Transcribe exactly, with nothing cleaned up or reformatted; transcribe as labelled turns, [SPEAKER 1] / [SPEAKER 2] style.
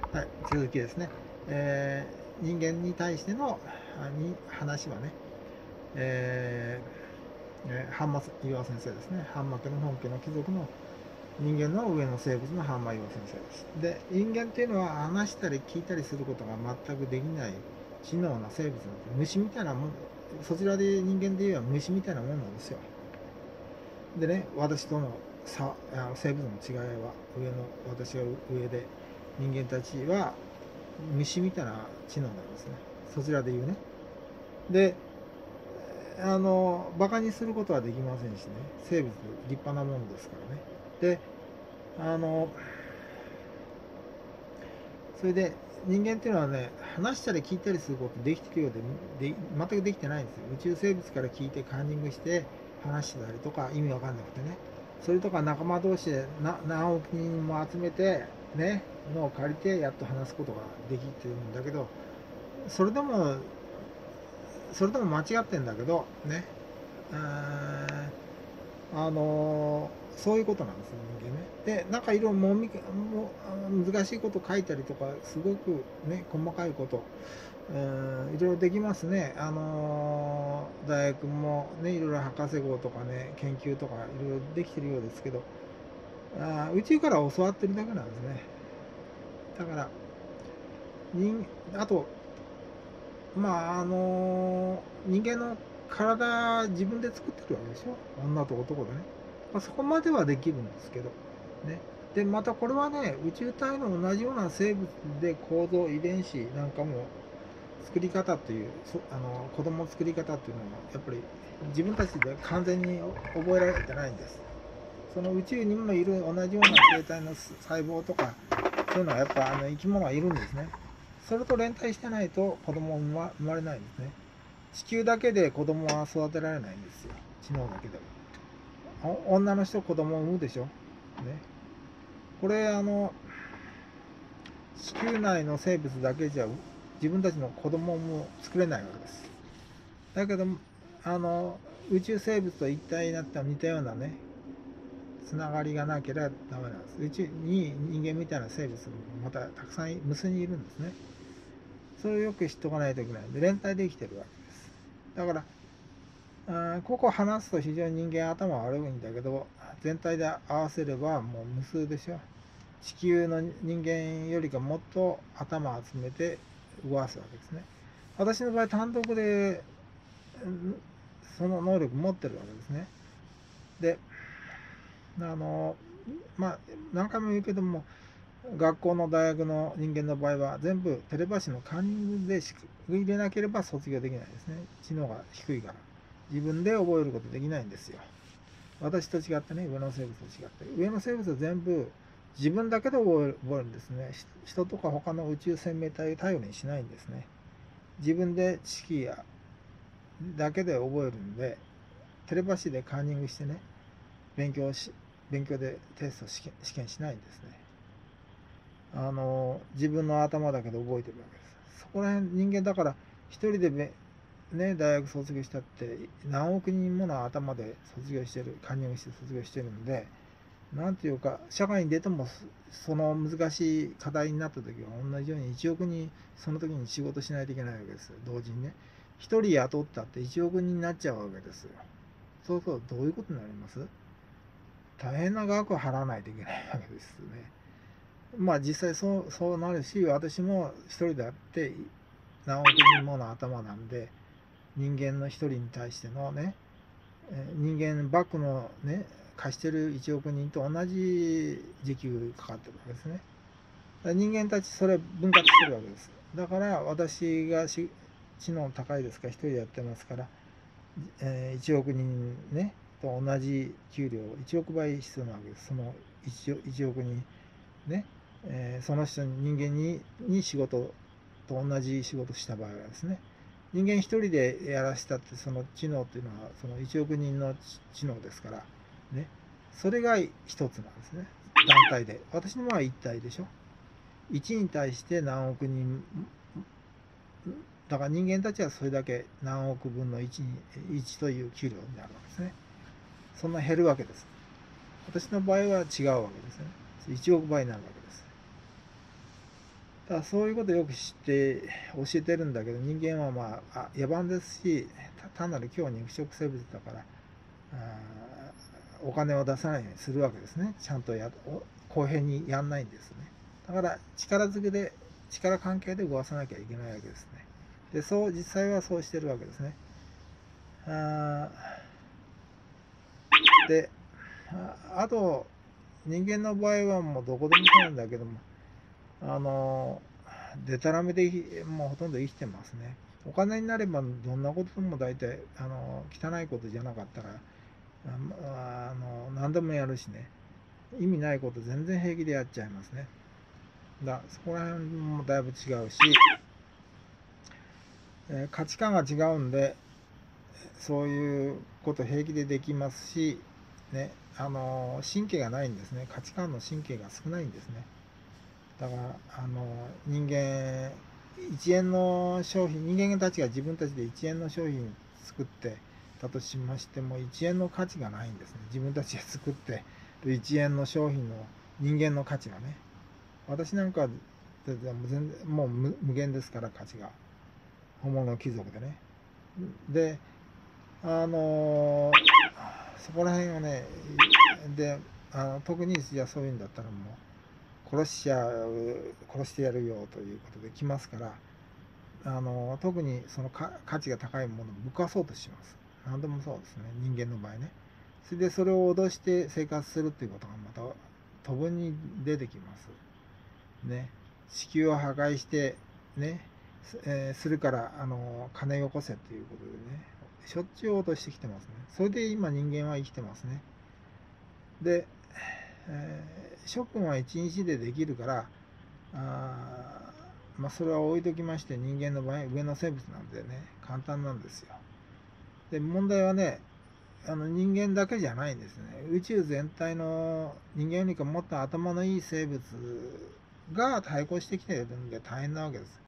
[SPEAKER 1] はい、続きですね。えー人間に対してのあに話はね、えーえーハンマ岩先生ですね。ハンマ家の本家の貴族の人間の上の生物のハンマ岩先生です。で、人間っていうのは話したり聞いたりすることが全くできない知能な生物なんで、虫みたいなもん、そちらで人間で言えば虫みたいなもんなんですよ。でね、私との差、あの生物の違いは、上の、私が上で、人間たちは虫みたいな知能なんですね。そちらで言うね。で、あの、バカにすることはできませんしね。生物、立派なものですからね。で、あの、それで、人間っていうのはね、話したり聞いたりすることできてるようで、で全くできてないんですよ。宇宙生物から聞いてカンニングして話してたりとか、意味わかんなくてね。それとか仲間同士で何億人も集めて、ね、のを借りてやっと話すことができてるんだけど、それでもそれでも間違ってんだけどね、あのーそういうことなんですね、人間ね。で、なんかいろいろもみも難しいこと書いたりとか、すごくね、細かいこと、いろいろできますね。あのー大学もね、いろいろ博士号とかね、研究とかいろいろできてるようですけど、あ宇宙から教わってるだけなんですね。だから、人あと、まあ、あのー人間の体、自分で作ってるわけでしょ。女と男でね。まあ、そこまではできるんですけど。ね。で、またこれはね、宇宙体の同じような生物で構造、遺伝子なんかも作り方っていう、そあの子供の作り方っていうのは、やっぱり自分たちで完全に覚えられてないんです。その宇宙にもいる同じような形態の細胞とか、そういうのはやっぱあの生き物はいるんですね。それと連帯してないと子供は生まれないんですね。地球だけで子供は育てられないんですよ。知能だけでは。女の人子供を産むでしょ。ね。これあの地球内の生物だけじゃ自分たちの子供も作れないわけです。だけどあの宇宙生物と一体になった似たようなねつながりがなければダメなんです。宇宙に人間みたいな生物もまたたくさん無数にいるんですね。それをよく知っておかないといけないんで、連帯できてるわけです。だからあここ話すと非常に人間頭悪いんだけど、全体で合わせればもう無数でしょ。地球の人間よりかもっと頭を集めて動かすわけですね。私の場合単独でその能力持ってるわけですね。で、あのまあ何回も言うけども、学校の大学の人間の場合は全部テレパシーのカンニングで入れなければ卒業できないですね。知能が低いから自分で覚えることできないんですよ。私と違ってね、上の生物と違って上の生物は全部自分だけで覚える覚えるんですね。人とか他の宇宙生命体を頼りにしないんですね。自分で知識やだけで覚えるんで、テレパシーでカンニングしてね、勉強し勉強でテスト試験試験しないんですね。あの自分の頭だけで覚えてるわけです。そこら辺人間だから一人でね、大学卒業したって何億人もの頭で卒業してる、カンニングして卒業してるんで、なんていうか社会に出てもその難しい課題になった時は同じようにいちおく人その時に仕事しないといけないわけです。同時にね、ひとり雇ったっていちおく人になっちゃうわけですよ。そうするとどういうことになります？大変な額を払わないといけないわけですね。まあ実際そう、そうなるし、私も一人であって何億人もの頭なんで、人間の一人に対してのね、人間バックのね、貸してるいちおく人と同じ時給かかってるわけですね。人間たちそれ分割してるわけです。だから私が知能高いですから一人でやってますから、えー、いちおく人ねと同じ給料いちおくばい必要なわけです。その 1, いちおく人ね、えー、その人人間にに仕事と同じ仕事した場合はですね、人間一人でやらせたってその知能というのはそのいちおく人の知能ですからね、それが一つなんですね。団体で私の場合は一体でしょ。いちに対して何億人だから人間たちはそれだけ何億分の 1, にいちという給料になるわけですね。そんな減るわけです。私の場合は違うわけですね。いちおくばいになるわけです。 だからそういうことをよく知って教えてるんだけど、人間はまあ、あ野蛮ですし、単なる強肉食生物だから、お金を出さないようにするわけですね。ちゃんとや公平にやんないんですね。だから力ずくで、力関係で動かさなきゃいけないわけですね。で、そう実際はそうしてるわけですね。あであと人間の場合はもうどこでもそうなんだけども、あのでたらめでもうほとんど生きてますね。お金になればどんなことでも大体あの汚いことじゃなかったらあの何でもやるしね、意味ないこと全然平気でやっちゃいますね。だそこら辺もだいぶ違うし、えー価値観が違うんでそういうこと平気でできますし、ね、あの神経がないんですね。価値観の神経が少ないんですね。だからあの人間いちえんの商品、人間たちが自分たちでいちえんの商品作ってたとしましてもいちえんの価値がないんですね。自分たちで作っていちえんの商品の人間の価値がね、私なんか全然もう無限ですから、価値が本物の貴族でね。であのそこら辺をね、であの特にじゃあそういうんだったらもう殺しちゃう殺してやるよということで来ますから、あの特にそのか価値が高いものをぶっ壊そうとします。何でもそうですね、人間の場合ね。それでそれを脅して生活するっていうことがまた当分に出てきますね。地球を破壊してね、えーするからあの金よこせっていうことでね、しょっちゅう脅してきてますね。それで今人間は生きてますね。で、えー諸君は一日でできるから、あまあそれは置いときまして、人間の場合上の生物なんでね簡単なんですよ。で問題はね、あの人間だけじゃないんですね。宇宙全体の人間よりかもっと頭のいい生物が対抗してきているんで大変なわけです。